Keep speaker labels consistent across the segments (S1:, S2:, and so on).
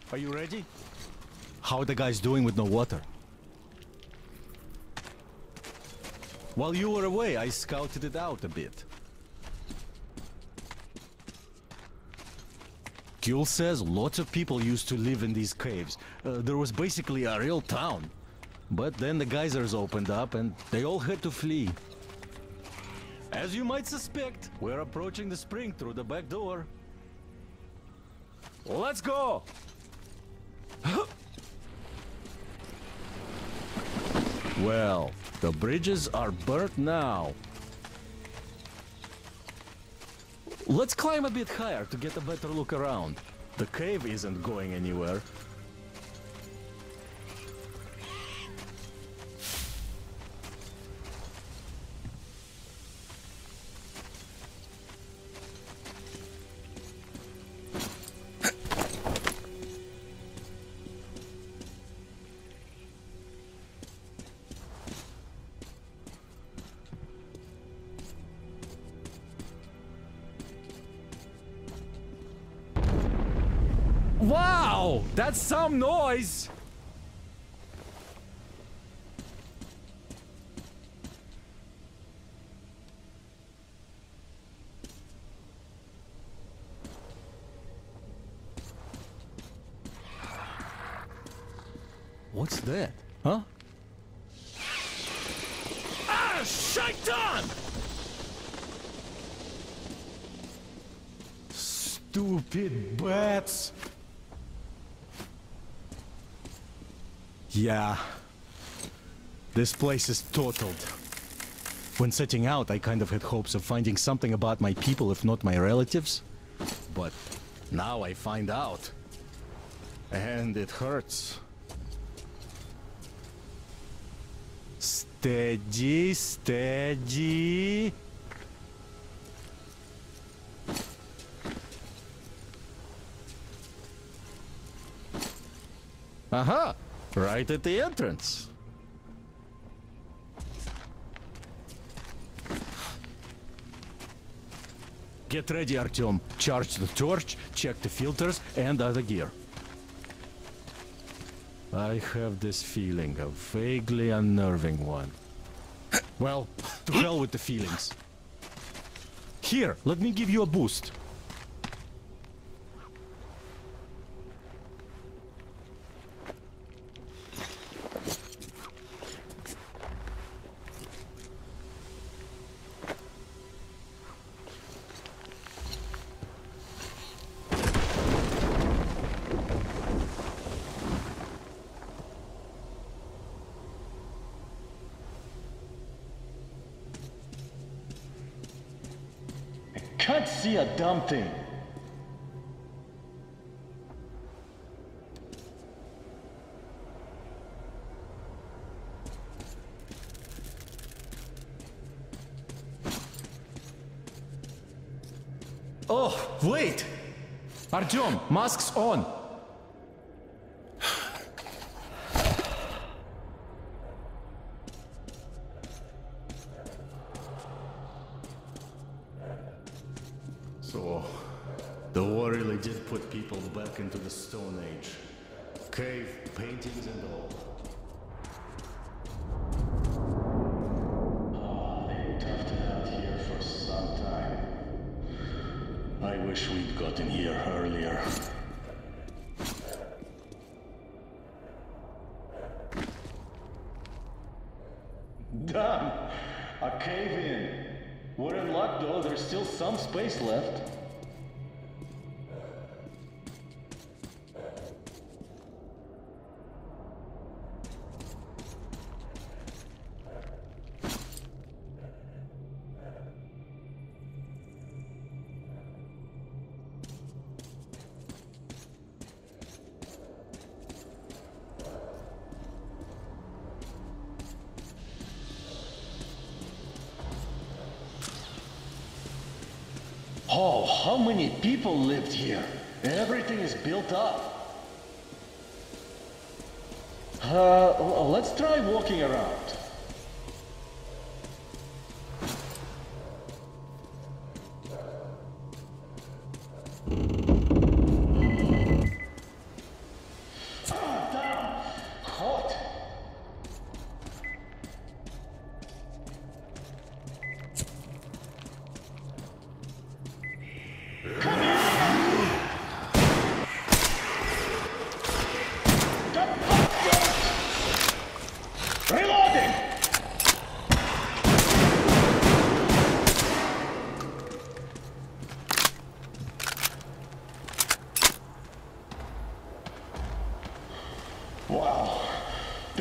S1: Are you ready? How are the guys doing with no water? While you were away, I scouted it out a bit. Gil says lots of people used to live in these caves. There was basically a real town. But then the geysers opened up and they all had to flee. As you might suspect, we're approaching the spring through the back door. Let's go! Well, the bridges are burnt now. Let's climb a bit higher to get a better look around. The cave isn't going anywhere. Wow! That's some noise! What's that? Huh? Ah, shaitan! Stupid bats! Yeah, this place is totaled. When setting out, I kind of had hopes of finding something about my people, if not my relatives. But now I find out. And it hurts. Steady, steady. Aha! Right at the entrance. Get ready, Artyom. Charge the torch, check the filters and other gear. I have this feeling, a vaguely unnerving one. Well, to hell with the feelings. Here, let me give you a boost.
S2: Can't see a damn thing.
S1: Oh, wait! Artyom, masks on! So, the war really did put people back into the Stone Age. Cave, paintings and all.
S2: They toughed it out here for some time. I wish we'd gotten here earlier. Damn! A cave-in! We're in luck though, there's still some space left. Oh, how many people lived here? Everything is built up. Let's try walking around.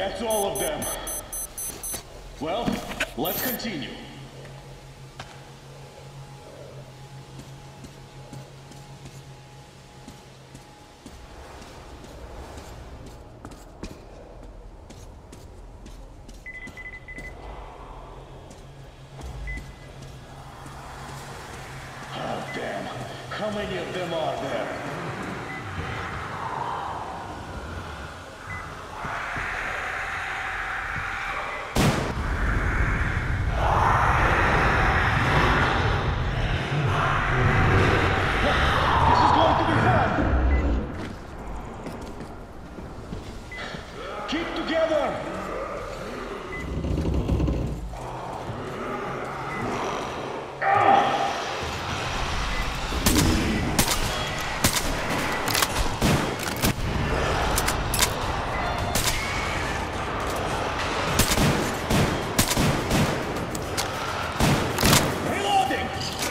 S2: That's all of them. Well, let's continue. Oh, damn. How many of them are there? Keep together! Reloading!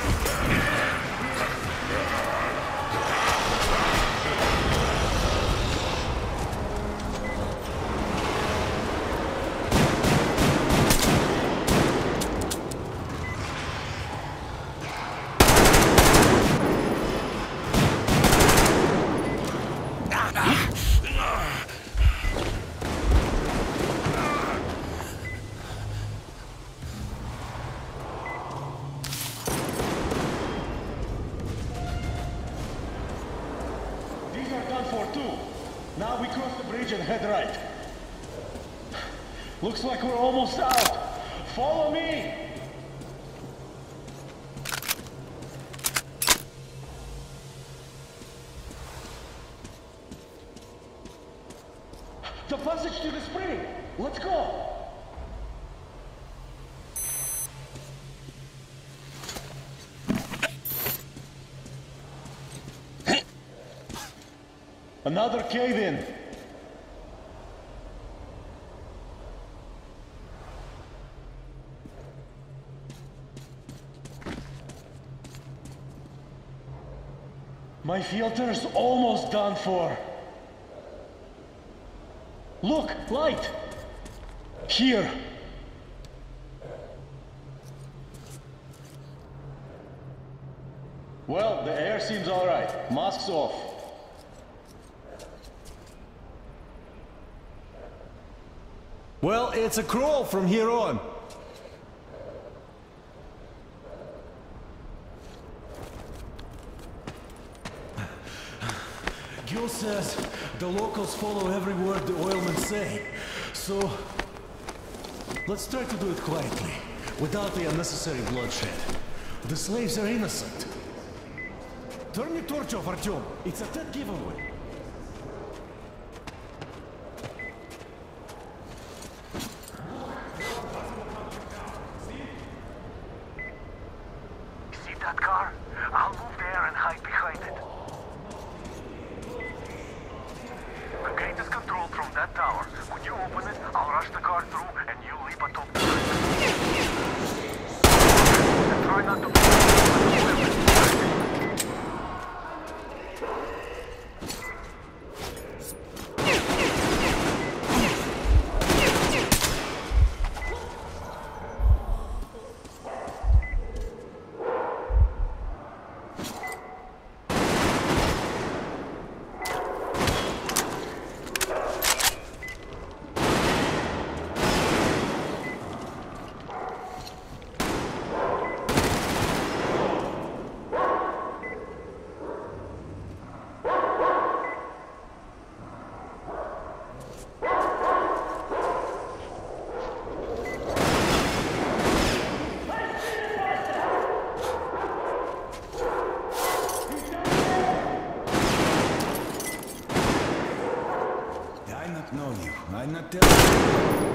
S2: These are done for too. Now we cross the bridge and head right. Looks like we're almost out. Follow me! The passage to the spring! Let's go! Another cave-in! My filter's almost done for. Look, light! Here! Well, the air seems alright. Masks off.
S3: Well, it's a crawl from here on. Gil says the locals follow every word the oilmen say. So, let's try to do it quietly, without the unnecessary bloodshed. The slaves are innocent. Turn your torch off, Artyom. It's a dead giveaway.
S4: See that car? I'll move there and hide behind it. The gate is controlled from that tower. When you open it, I'll rush the car through and you leap atop the and try not to
S3: I'm not telling you.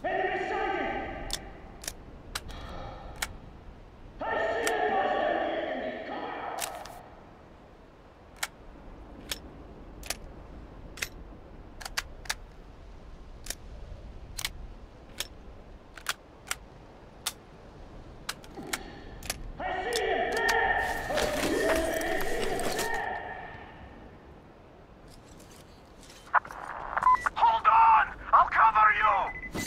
S4: Hold on! I'll cover you!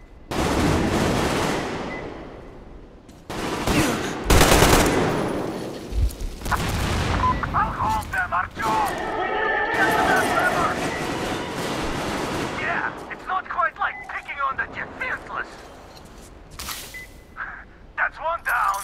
S4: I'll hold them, Artyom! Get to that river! Yeah, it's not quite like picking on the defenseless. That's one down.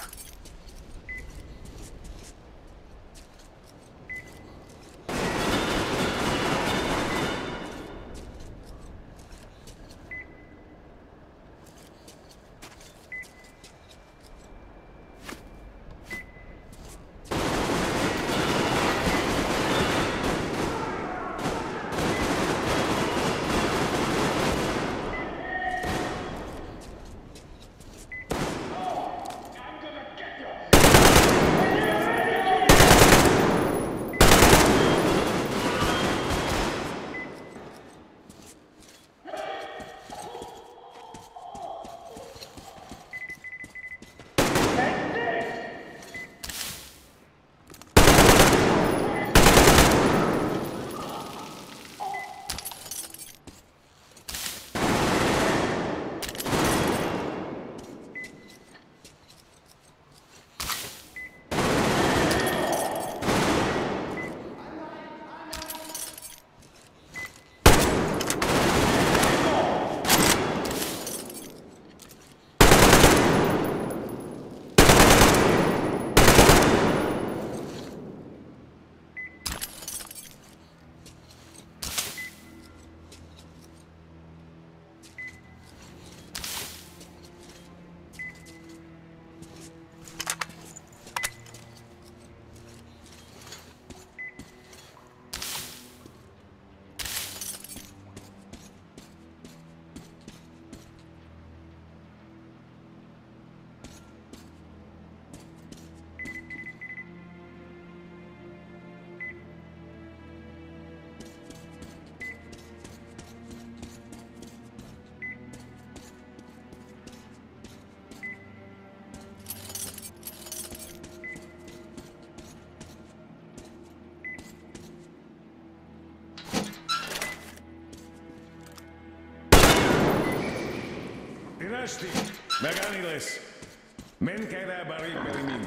S5: Πειράστη, μεγάλιλες. Μεν καίδα μπαρί περιμήν.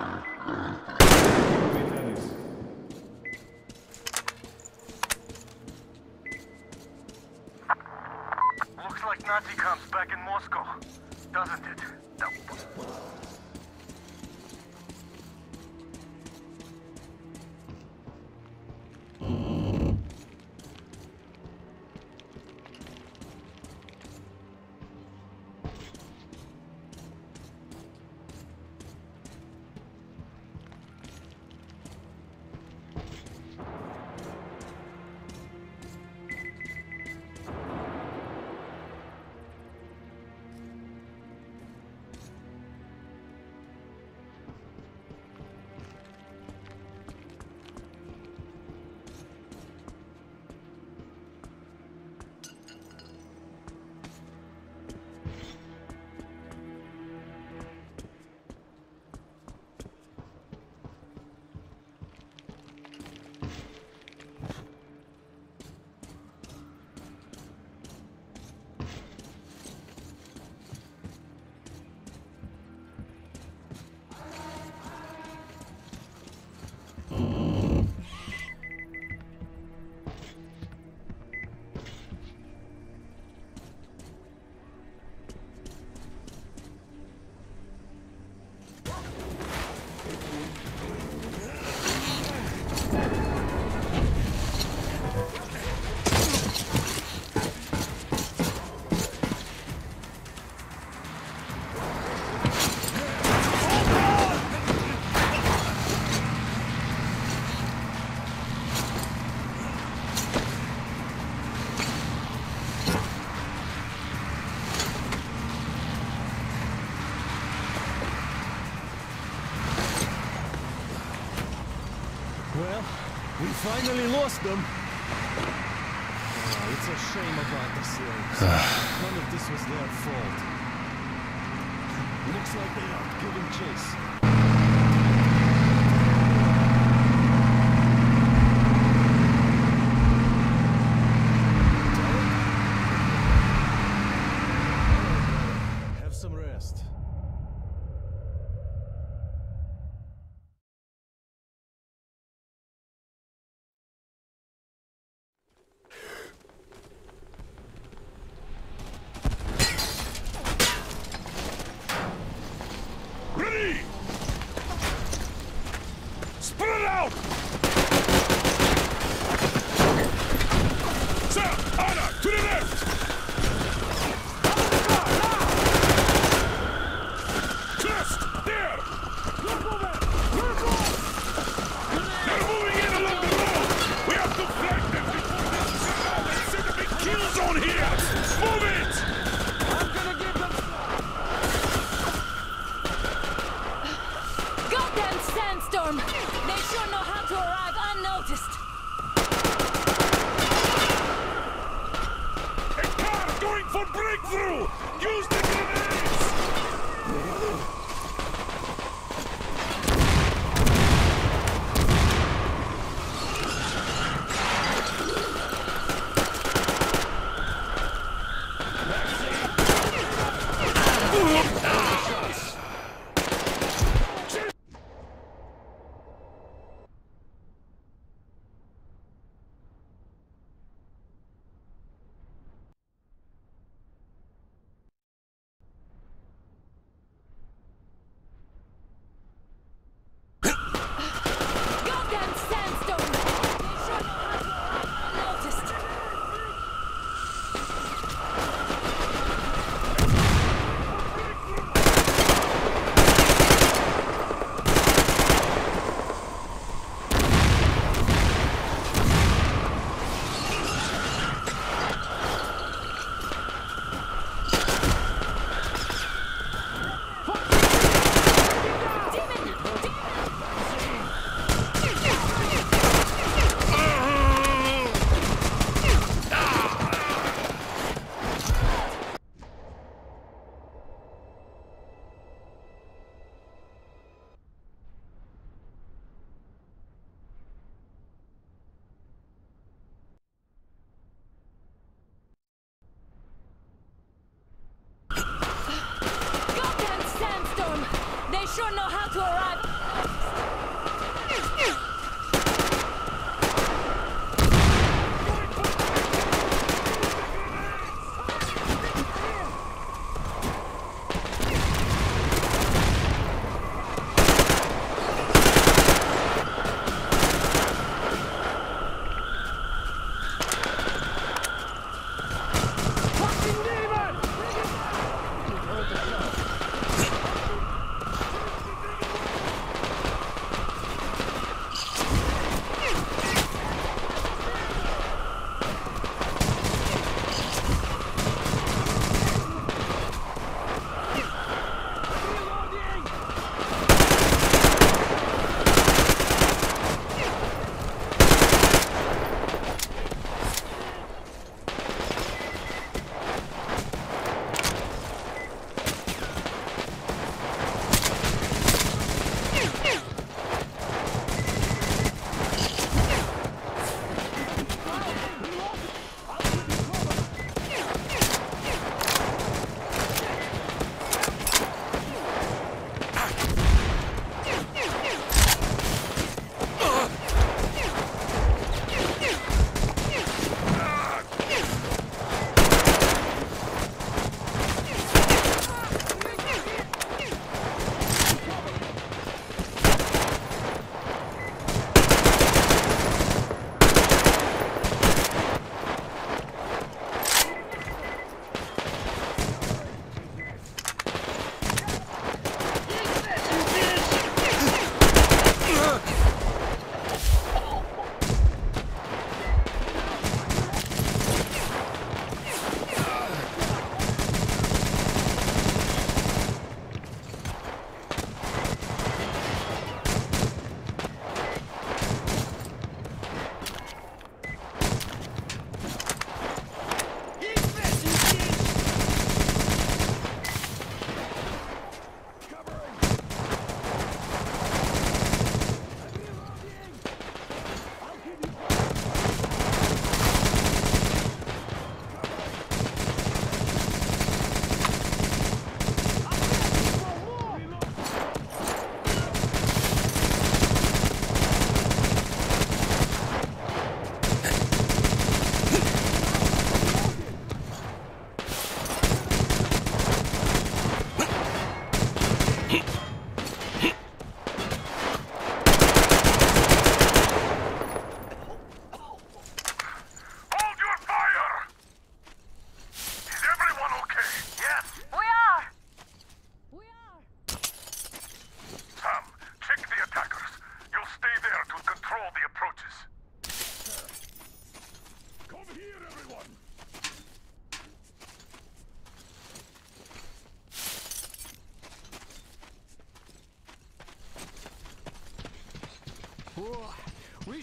S4: Looks like Nazi camp's back in Moscow, doesn't it?
S3: Well, we finally lost them. Oh, it's a shame about the slaves. None of this was their fault. Looks like they are giving chase. Have some rest.
S5: Ready! Spread out! Sir, Anna, to the left! Crest, there! They're moving in along the road! We have to flank them before they turn out and set a big kill zone here! Move it!
S6: Goddamn sandstorm! They sure know how to arrive unnoticed.
S5: A car going for breakthrough! Use the grenades!
S6: Goddamn sandstorm! They sure know how to arrive unnoticed. Goddamn sandstorm! They sure know how to arrive.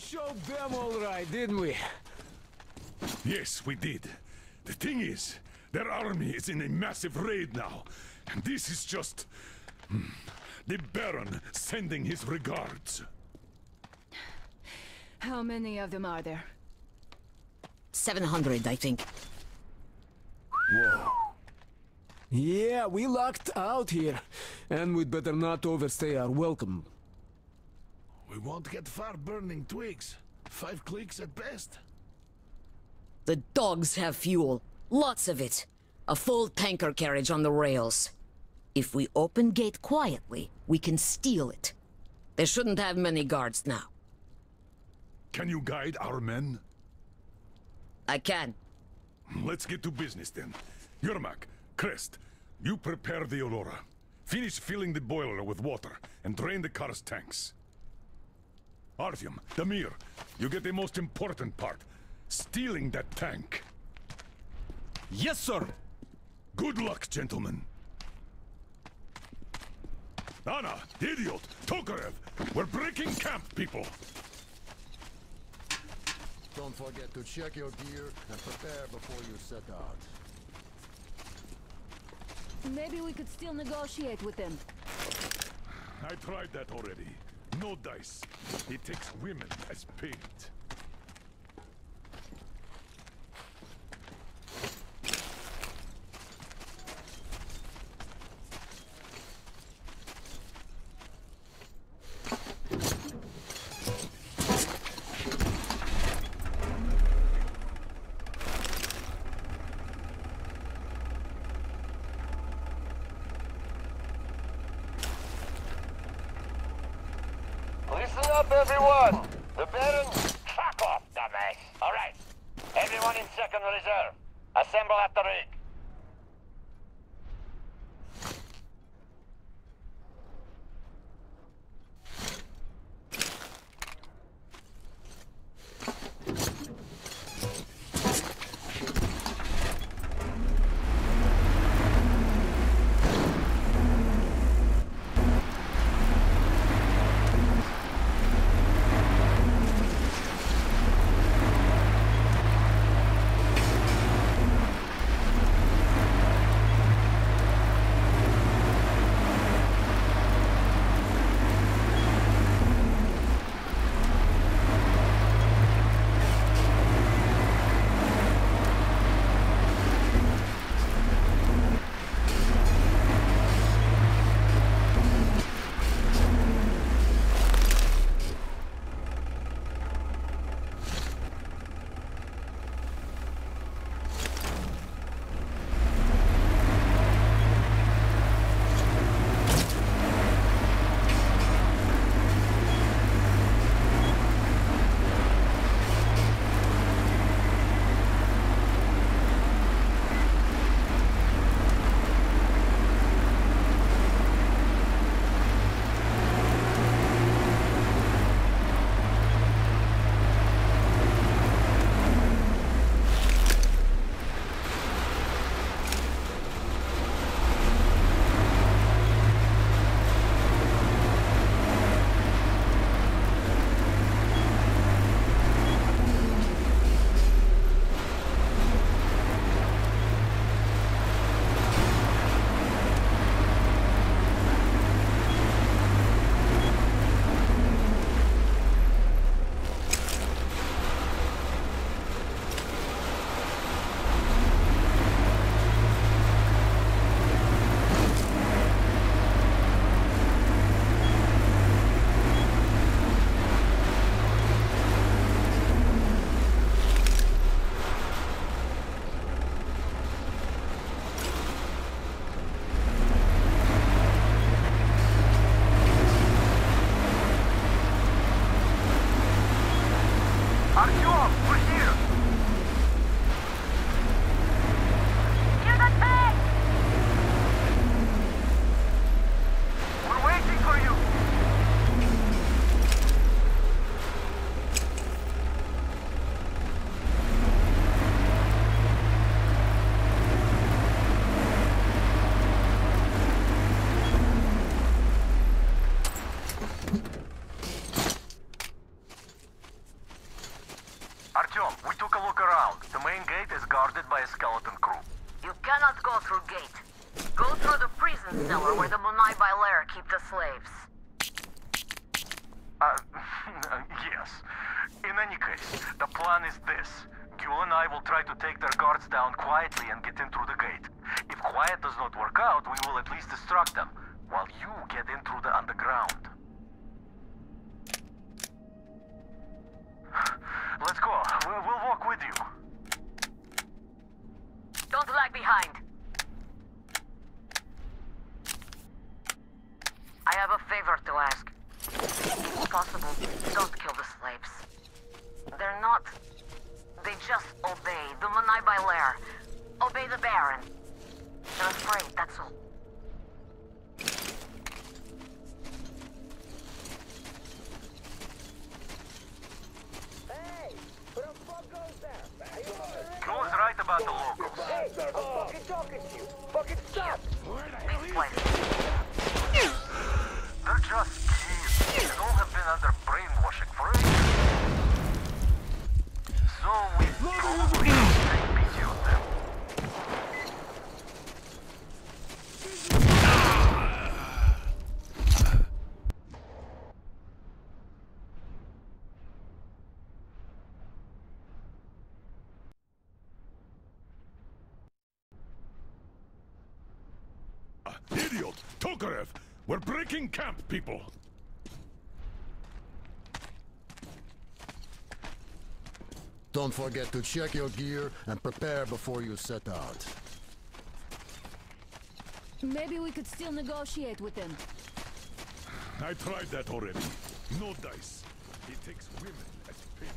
S7: showed them all right, didn't we?
S5: Yes, we did. The thing is, their army is in a massive raid now. And this is just... the Baron sending his regards.
S6: How many of them are there?
S8: 700, I think.
S7: Yeah, we lucked out here. And we'd better not overstay our welcome.
S5: We won't get far burning twigs. 5 clicks at best.
S8: The dogs have fuel. Lots of it. A full tanker carriage on the rails. If we open gate quietly, we can steal it. They shouldn't have many guards now.
S5: Can you guide our men?
S8: I can.
S5: Let's get to business then. Yermak, Crest, you prepare the Aurora. Finish filling the boiler with water and drain the car's tanks. Artyom, Damir, you get the most important part. Stealing that tank.
S3: Yes, sir!
S5: Good luck, gentlemen. Anna, Idiot, Tokarev, we're breaking camp, people.
S9: Don't forget to check your gear and prepare before you set out.
S6: Maybe we could still negotiate with them.
S5: I tried that already. No dice. He takes women as bait.
S4: Listen up, everyone! The Baron... Fuck off, dumbass! Alright. Everyone in second reserve. Assemble at the rig.
S8: gate. Go through the prison cellar where the Munai Lair keep the slaves.
S4: Yes. In any case, the plan is this. Gul and I will try to take their guards down quietly and get in through the gate. If quiet does not work out, we will at least distract them, while you get in through the underground. Let's go. We'll walk with you.
S8: Don't lag behind. I have a favor to ask. If possible, don't kill the slaves. They're not... They just obey the Munai Lair. Obey the Baron. They're afraid, that's all.
S4: Hey! Who the fuck goes there? Gul's right about the locals. Hey! I'm fucking talking to you! Fucking stop! Where the hell is he? They're just kids. They all have been under brainwashing for ages. So we probably take pity on them.
S5: Idiot! Tokarev! We're breaking camp, people!
S9: Don't forget to check your gear and prepare before you set out.
S6: Maybe we could still negotiate with him.
S5: I tried that already. No dice. He takes women as payment.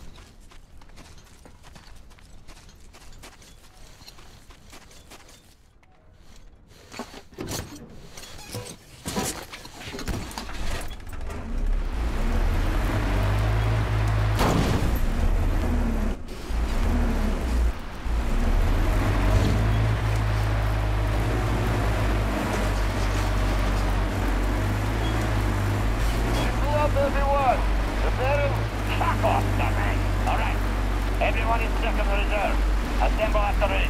S4: Everyone! The Baron, fuck off, Starman! Alright. Everyone in second reserve. Assemble after it.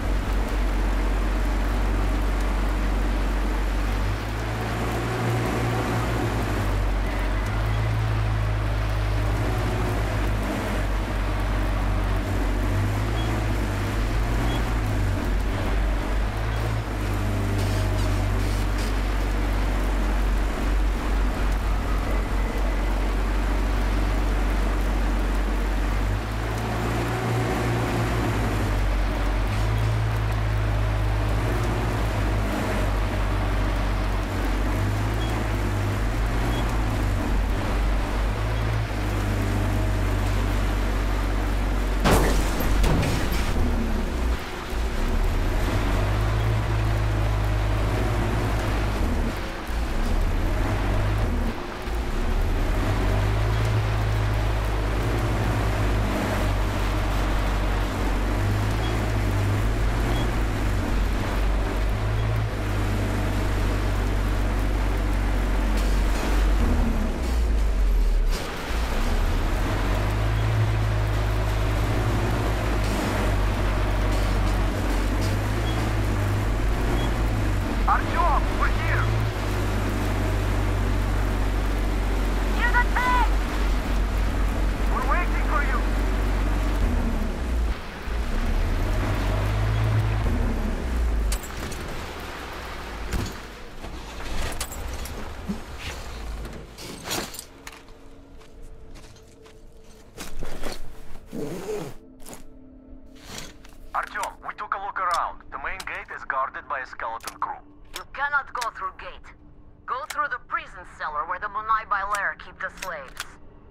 S4: skeleton crew.
S8: You cannot go through gate. Go through the prison cellar where the Munai Lair keep the slaves.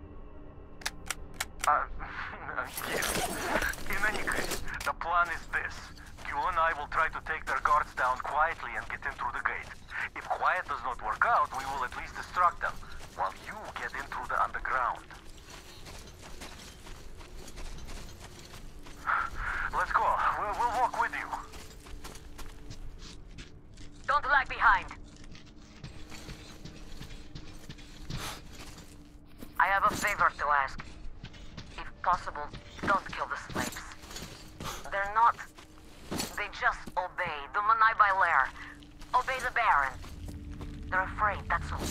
S4: Yes. In any case, the plan is this. Gul and I will try to take their guards down quietly and get in through the gate. If quiet does not work out, we will at least distract them, while you get in through the underground. Let's go. We'll walk with you.
S8: Don't lag behind. I have a favor to ask. If possible, don't kill the slaves. They're not... They just obey the Munai Lair.
S4: They're afraid, that's all.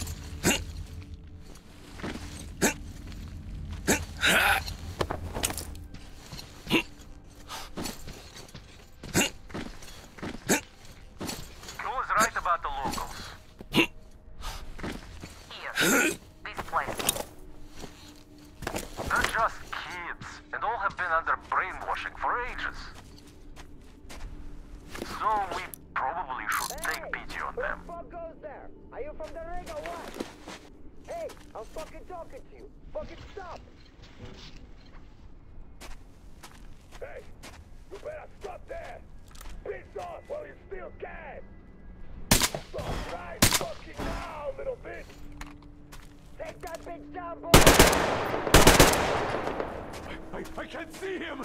S4: Who's right about the locals? Here, this place. They're just kids, and all have been under brainwashing for ages. So we probably should take pity on them.
S10: Who the fuck goes there? Are you from the ring or what? Hey, I'm fucking talking to you. Fucking stop!
S2: Hey, you better stop there! Piss off while you still can! Stop right fucking now, little bitch!
S10: Take that bitch down, boy!
S2: I can't see him!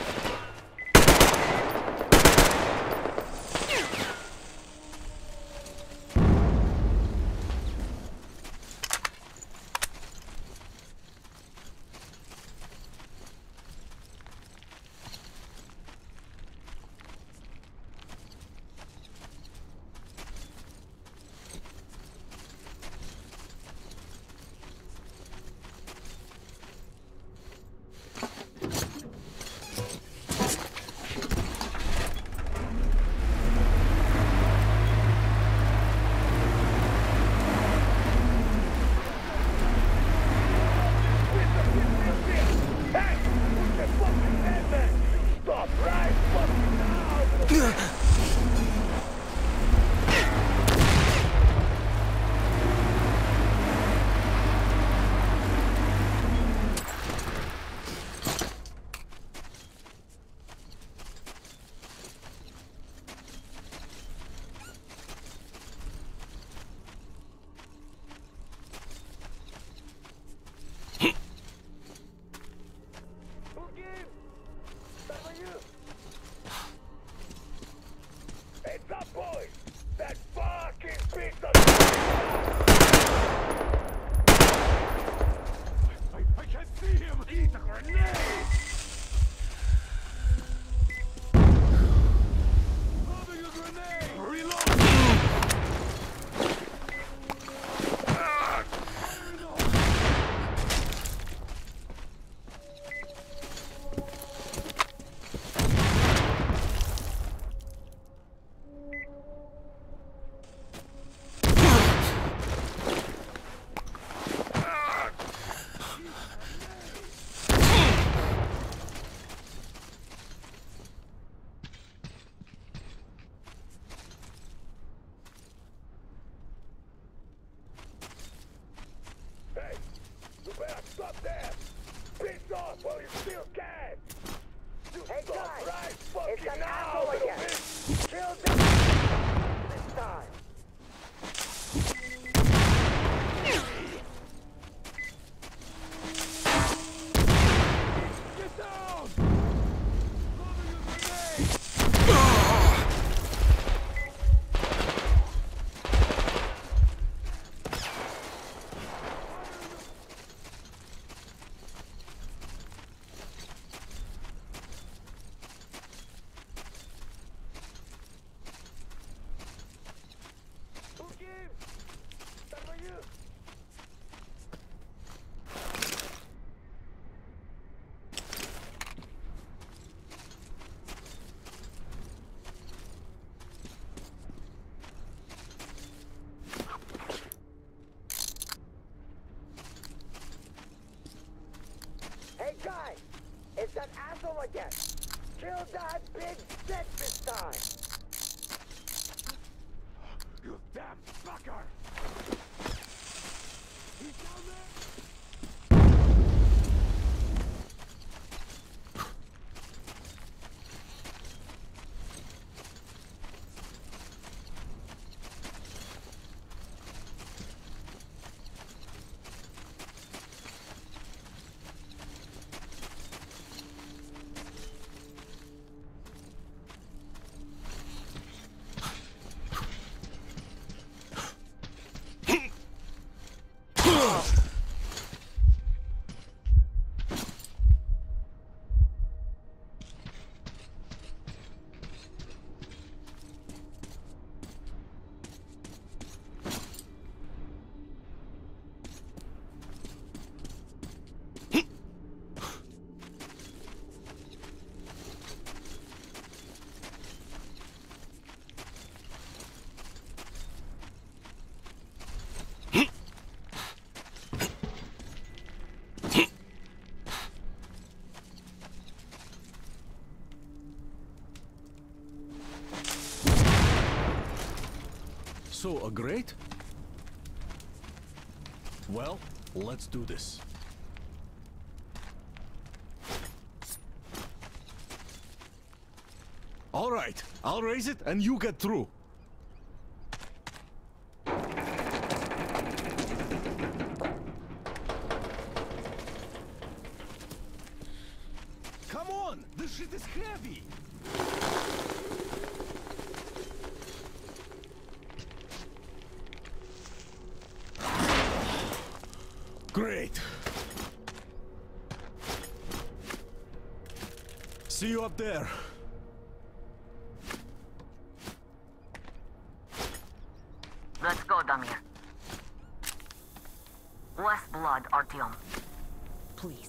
S10: Guy, it's that asshole again. Kill that big shit this time.
S2: You damn fucker! He's down there!
S3: So, a grate? Well, let's do this. All right, I'll raise it and you get through. Come on, this shit is heavy. Great. See you up there.
S8: Let's go, Damir. Less blood, Artyom. Please.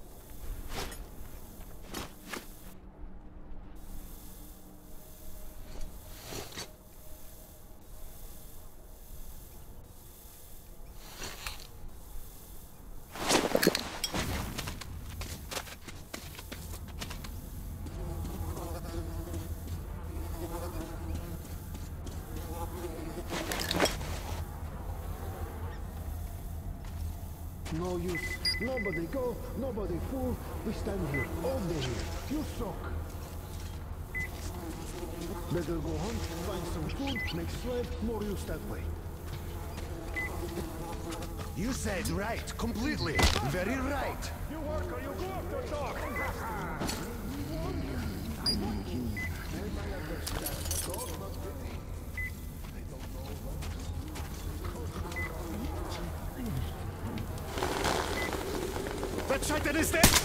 S10: No use. Nobody go, nobody fool. We stand here, all day here. You suck. Better go hunt, find some food, make slave, more use that way.
S11: You said right, completely. Very right.
S2: You work or you go after dog.
S3: That Scheitel is dead!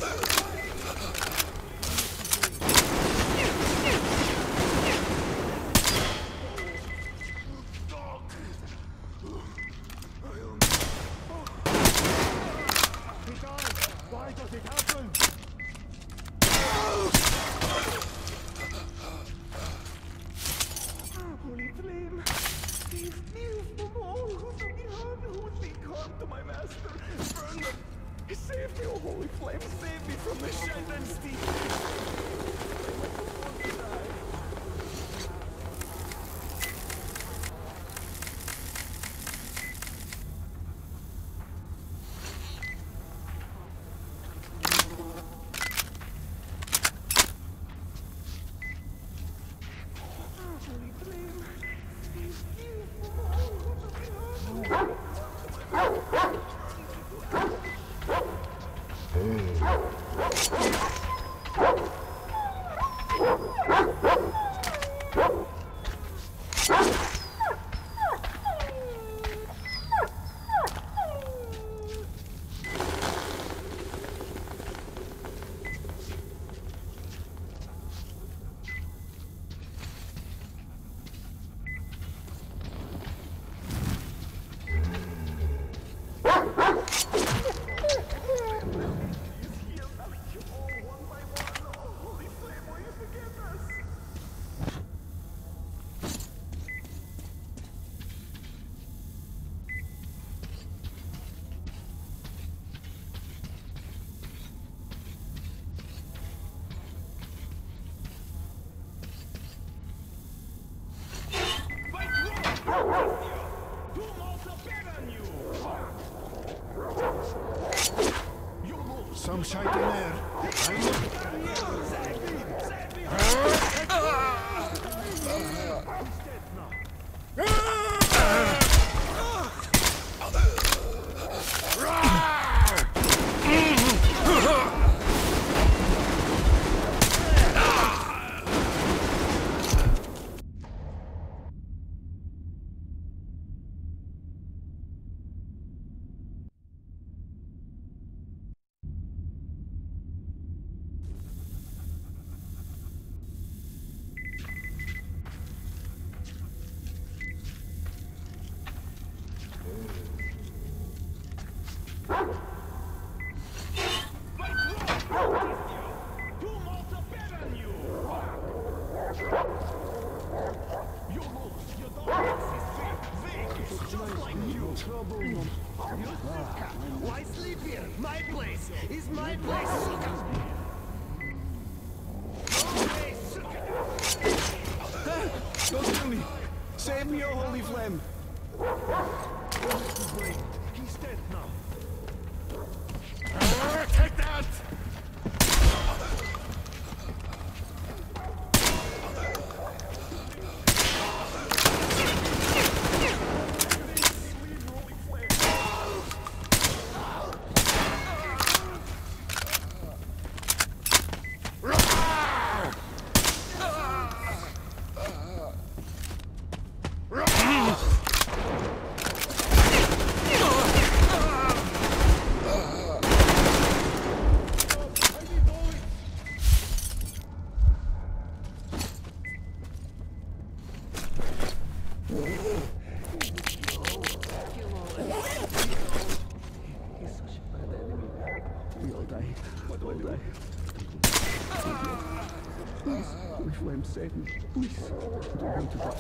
S2: Why does it happen?
S12: Holy flame! These thieves from all who to be harmed, who seek harm to my master, burn them! Save me, oh holy flame, save me from the Shetland steep! Holy flame! These thieves from all who to be harmed!
S3: Some shite in there.
S12: Why sleep here? My place is my place.
S3: Don't kill me!
S12: Save me, oh holy flame!
S3: He's dead now.
S12: Take that! Flame, save me, please. I don't want to die.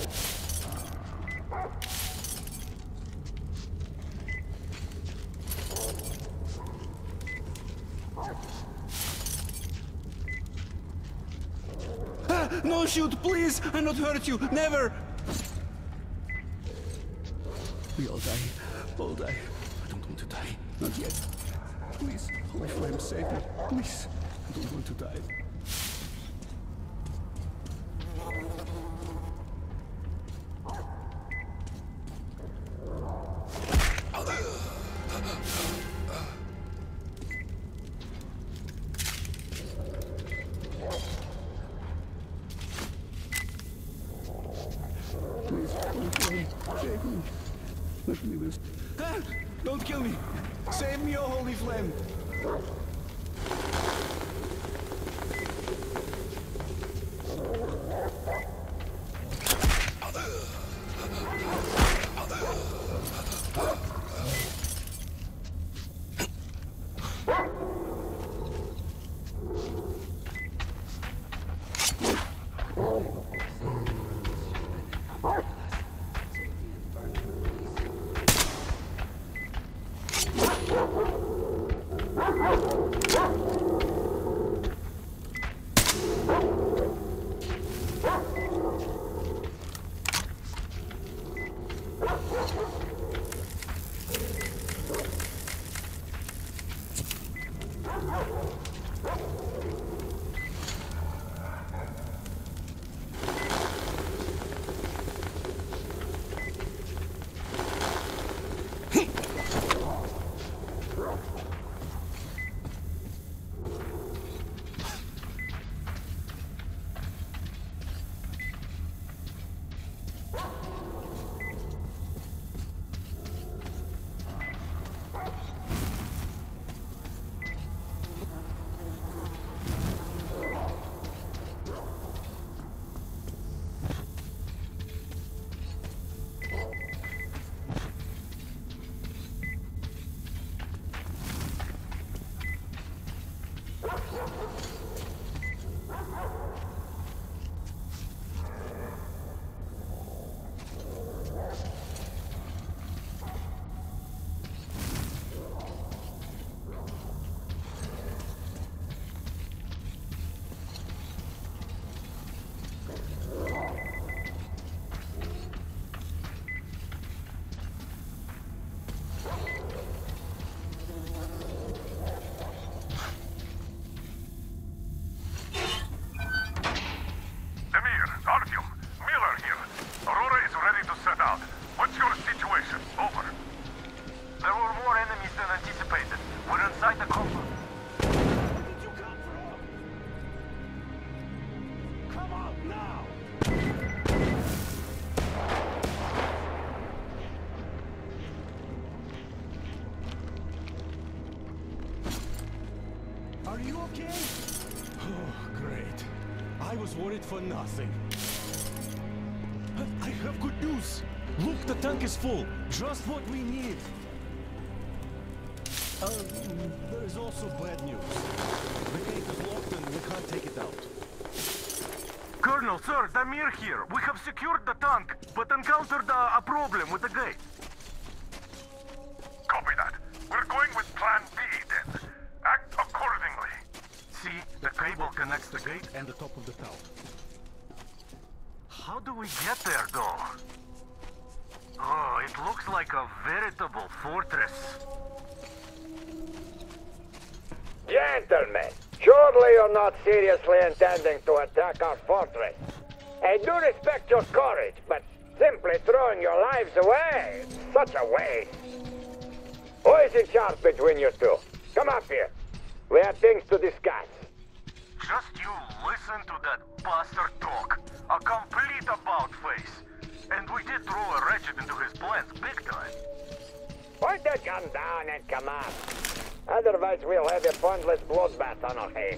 S13: No, shoot, please! I not hurt you, never!
S12: We all die. All die. I don't want to die. Not yet. Please, holy flame, save me. Please. I don't want to die. Please, holy flame, save me. Let me this.
S13: Ah, don't kill me! Save me, oh holy flame!
S3: Are you okay? Oh, great. I was worried for nothing. I have good news. Look, the tank is full. Just what we need. There is also bad news. The gate is locked and we can't take it out.
S4: Colonel, sir, Damir here. We have secured the tank, but encountered a problem with the gate.
S5: Copy that. We're going with Plan B, then. Act accordingly.
S4: See, the cable connects the gate
S3: and the top of the tower.
S4: How do we get there, though? like a veritable fortress.
S10: Gentlemen, surely you're not seriously intending to attack our fortress. I do respect your courage, but simply throwing your lives away, it's such a waste. Who is in charge between you two? Come up here. We have things to discuss.
S4: Just you listen to that bastard talk. A complete about-face. And we did throw a wretched into his plans big time.
S10: Point that gun down and come on. Otherwise we'll have a pointless bloodbath on our hands.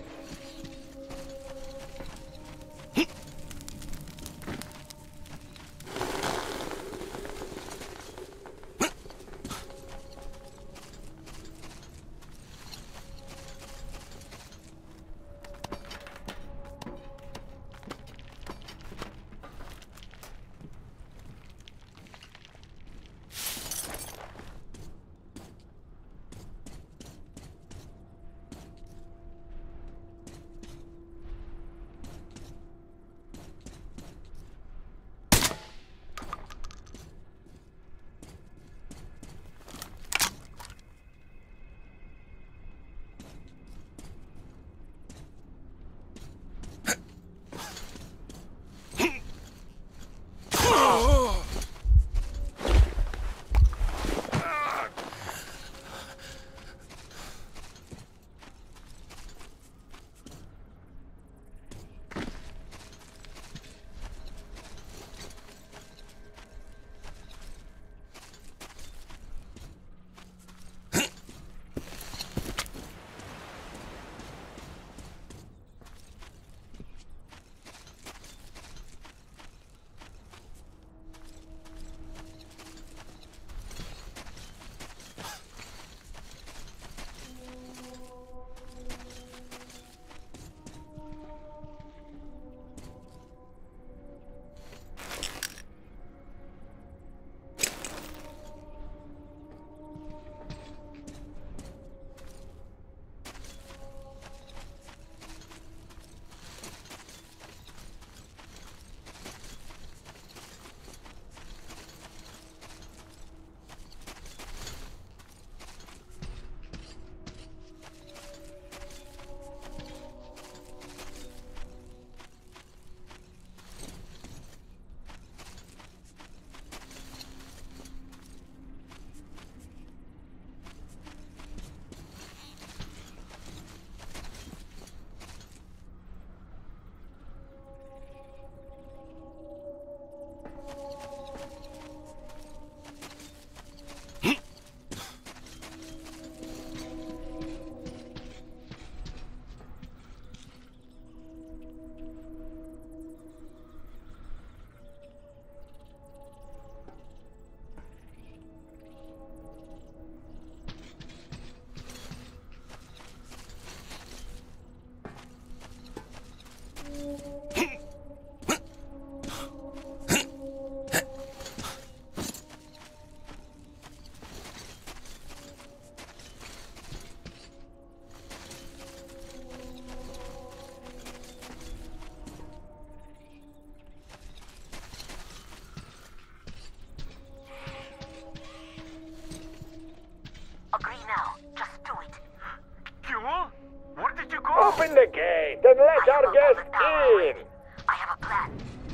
S10: Open the gate and let our guests in!
S4: I have a plan.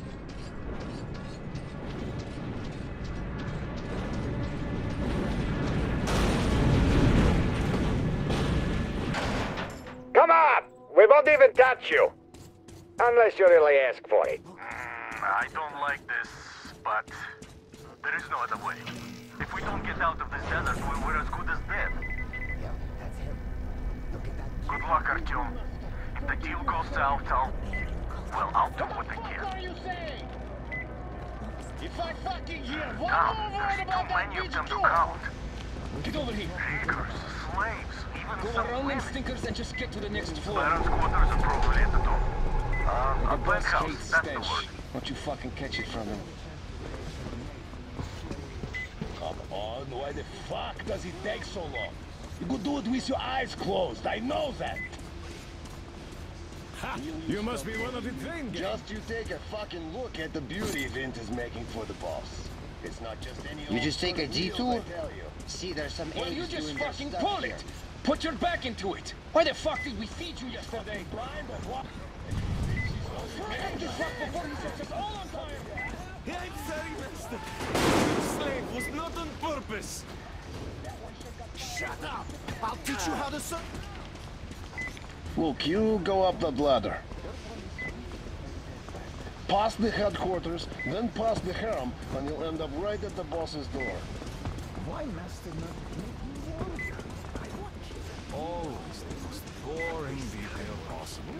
S10: Come on! We won't even touch you! Unless you really ask for it.
S4: I don't like this, but there is no other way. If we don't get out of this desert, we're as good as dead.
S10: Yeah, that's him. Look at that.
S4: Good luck, Artyom. If the deal goes south, I'll do what I can.
S12: What are you saying? If I fucking hear one
S4: Now,
S12: more word
S4: there's
S12: about
S4: too
S12: that
S4: many of
S12: bitch,
S4: them to
S12: you...
S4: count.
S12: Get over here.
S4: Riggers, slaves, even
S12: Go
S4: some
S12: around them
S4: women.
S12: stinkers and just get to the next floor.
S4: Baron's quarters are probably at the top.
S12: The
S4: A
S12: boss
S4: penthouse,
S12: hates
S4: that's the
S12: stench.
S4: word.
S12: Won't you fucking catch it from him? Come on, why the fuck does it take so long? You could do it with your eyes closed, I know that!
S13: Ha! You must be one of the train gang.
S14: Just you take a fucking look at the beauty Vint is making for the boss. It's not just any You just take a detour? See, there's some
S15: Well, you
S14: agents
S15: just
S14: doing their
S15: fucking
S14: stuff
S15: pull
S14: here.
S15: it! Put your back into it! Why the fuck did we feed you yesterday? Blind or what? Before he sets us all on fire!
S12: Yeah, I'm sorry, master. The slave was not on purpose.
S11: Shut up! I'll teach you how to
S15: Look, you go up that ladder. Past the headquarters, then past the harem, and you'll end up right at the boss's door.
S12: Why, master, not make me warrior? I watch it. Always the most boring detail possible.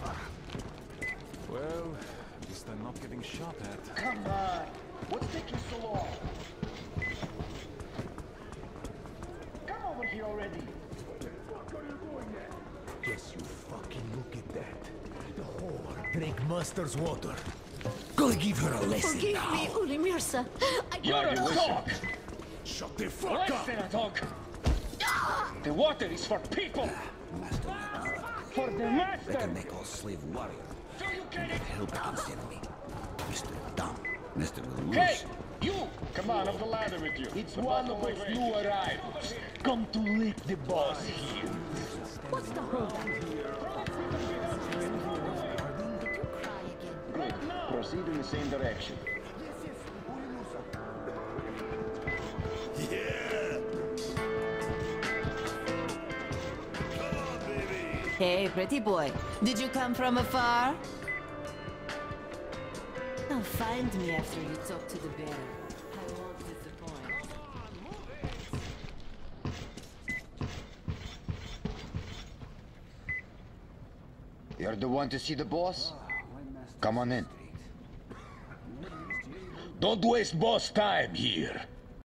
S12: Well, at least I'm not getting shot at.
S15: Come on! What's taking so long? Come over here already!
S11: Yes, you fucking look at that. The whore drank Master's water. Go give her a lesson
S8: Forgive
S11: now.
S8: me, Ulimirsa.
S15: You're a dog!
S11: Shut the fuck up!
S15: Listen, dog! The water is for people! For the master!
S16: They can make all slave warrior.
S15: Do you get it?
S16: Help against enemy. Mr. Dumb. Mr. will lose.
S15: Hey! You! Come on, up the ladder with you. It's one of those new arrivals. Come to lick the boss here.
S6: What's the hold
S15: Good. Proceed in the same direction.
S17: Hey, pretty boy. Did you come from afar? Now find me after you talk to the bear. I won't disappoint.
S14: You're the one to see the boss? Come on in.
S15: Don't waste boss time here.